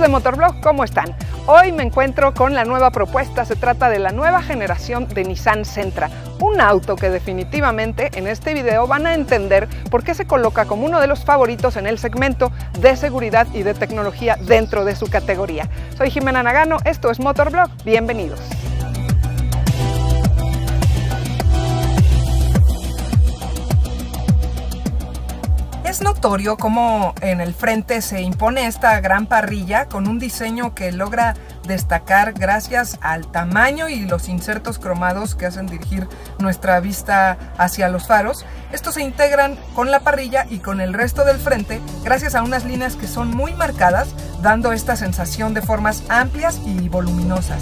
de Motorblog, ¿cómo están? Hoy me encuentro con la nueva propuesta. Se trata de la nueva generación de Nissan Sentra, un auto que definitivamente en este video van a entender por qué se coloca como uno de los favoritos en el segmento de seguridad y de tecnología dentro de su categoría. Soy Jimena Nagano, esto es Motorblog, bienvenidos. Es notorio cómo en el frente se impone esta gran parrilla con un diseño que logra destacar gracias al tamaño y los insertos cromados que hacen dirigir nuestra vista hacia los faros. Estos se integran con la parrilla y con el resto del frente gracias a unas líneas que son muy marcadas, dando esta sensación de formas amplias y voluminosas.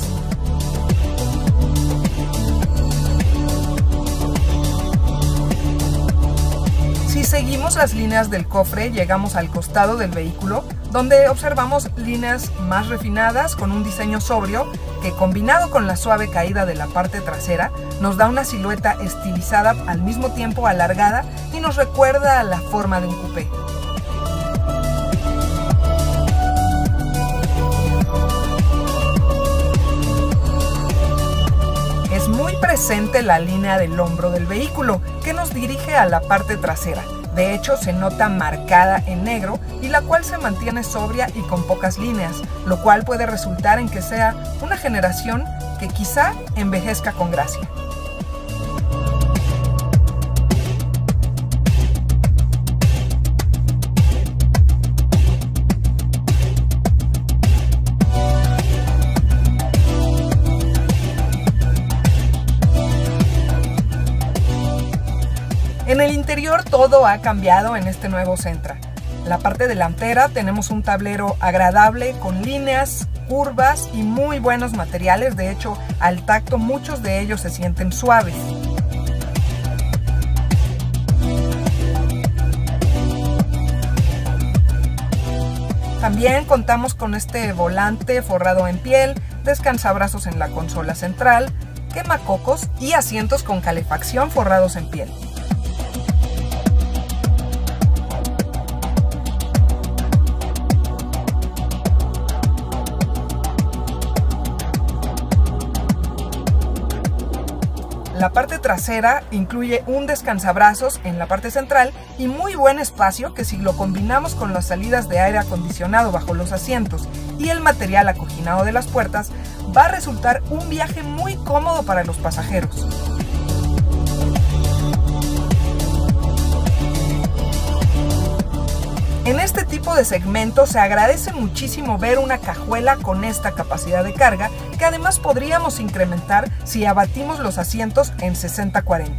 Si seguimos las líneas del cofre, llegamos al costado del vehículo, donde observamos líneas más refinadas con un diseño sobrio que, combinado con la suave caída de la parte trasera, nos da una silueta estilizada al mismo tiempo alargada y nos recuerda a la forma de un coupé. Es muy presente la línea del hombro del vehículo, que nos dirige a la parte trasera. De hecho, se nota marcada en negro y la cual se mantiene sobria y con pocas líneas, lo cual puede resultar en que sea una generación que quizá envejezca con gracia. En el interior todo ha cambiado en este nuevo Sentra. La parte delantera tenemos un tablero agradable con líneas, curvas y muy buenos materiales. De hecho, al tacto muchos de ellos se sienten suaves. También contamos con este volante forrado en piel, descansabrazos en la consola central, quemacocos y asientos con calefacción forrados en piel. La parte trasera incluye un descansabrazos en la parte central y muy buen espacio que, si lo combinamos con las salidas de aire acondicionado bajo los asientos y el material acoginado de las puertas, va a resultar un viaje muy cómodo para los pasajeros. En este tipo de segmento se agradece muchísimo ver una cajuela con esta capacidad de carga, que además podríamos incrementar si abatimos los asientos en 60-40.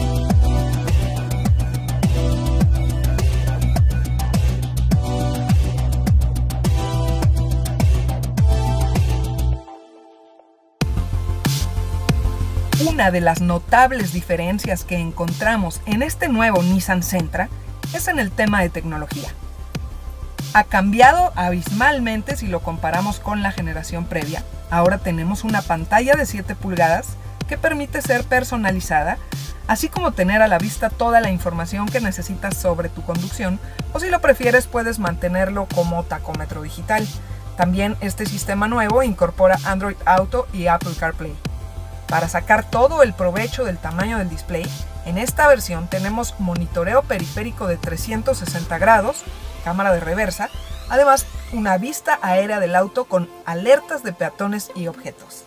Una de las notables diferencias que encontramos en este nuevo Nissan Sentra es en el tema de tecnología. Ha cambiado abismalmente si lo comparamos con la generación previa. Ahora tenemos una pantalla de 7 pulgadas que permite ser personalizada, así como tener a la vista toda la información que necesitas sobre tu conducción, o si lo prefieres puedes mantenerlo como tacómetro digital. También este sistema nuevo incorpora Android Auto y Apple CarPlay. Para sacar todo el provecho del tamaño del display, en esta versión tenemos monitoreo periférico de 360 grados, cámara de reversa, además una vista aérea del auto con alertas de peatones y objetos.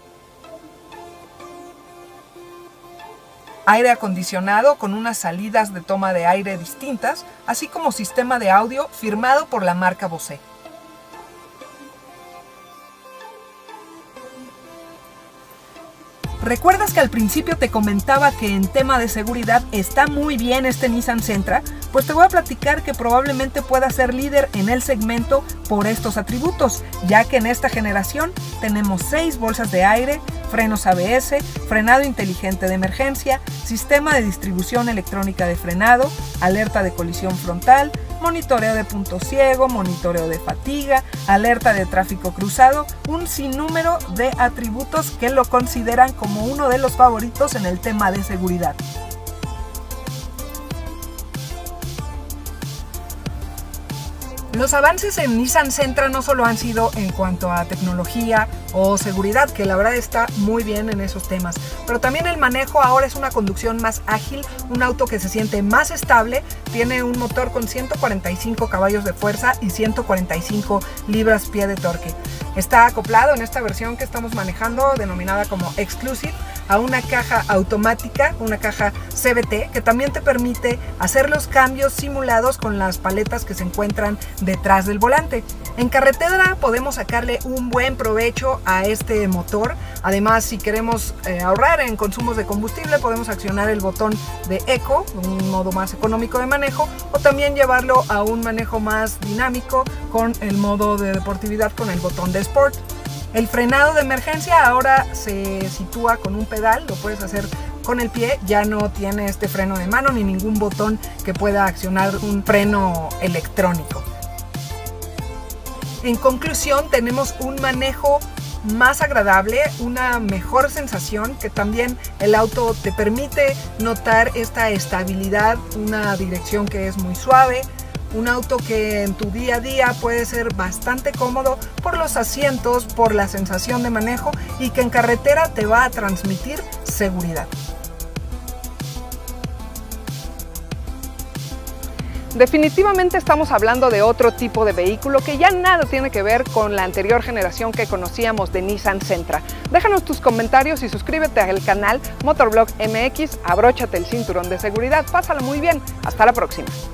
Aire acondicionado con unas salidas de toma de aire distintas, así como sistema de audio firmado por la marca Bose. ¿Recuerdas que al principio te comentaba que en tema de seguridad está muy bien este Nissan Sentra? Pues te voy a platicar que probablemente pueda ser líder en el segmento por estos atributos, ya que en esta generación tenemos 6 bolsas de aire, frenos ABS, frenado inteligente de emergencia, sistema de distribución electrónica de frenado, alerta de colisión frontal, monitoreo de punto ciego, monitoreo de fatiga, alerta de tráfico cruzado, un sinnúmero de atributos que lo consideran como uno de los favoritos en el tema de seguridad. Los avances en Nissan Sentra no solo han sido en cuanto a tecnología o seguridad, que la verdad está muy bien en esos temas, pero también el manejo ahora es una conducción más ágil, un auto que se siente más estable, tiene un motor con 145 caballos de fuerza y 145 libras-pie de torque. Está acoplado en esta versión que estamos manejando, denominada como Exclusive, a una caja automática, una caja CVT, que también te permite hacer los cambios simulados con las paletas que se encuentran detrás del volante. En carretera podemos sacarle un buen provecho a este motor. Además, si queremos ahorrar en consumos de combustible, podemos accionar el botón de Eco, un modo más económico de manejo, o también llevarlo a un manejo más dinámico con el modo de deportividad con el botón de Sport. El frenado de emergencia ahora se sitúa con un pedal, lo puedes hacer con el pie, ya no tiene este freno de mano ni ningún botón que pueda accionar un freno electrónico. En conclusión, tenemos un manejo más agradable, una mejor sensación, que también el auto te permite notar esta estabilidad, una dirección que es muy suave, un auto que en tu día a día puede ser bastante cómodo por los asientos, por la sensación de manejo, y que en carretera te va a transmitir seguridad. Definitivamente estamos hablando de otro tipo de vehículo que ya nada tiene que ver con la anterior generación que conocíamos de Nissan Sentra. Déjanos tus comentarios y suscríbete al canal Motorblog MX, abróchate el cinturón de seguridad, pásala muy bien, hasta la próxima.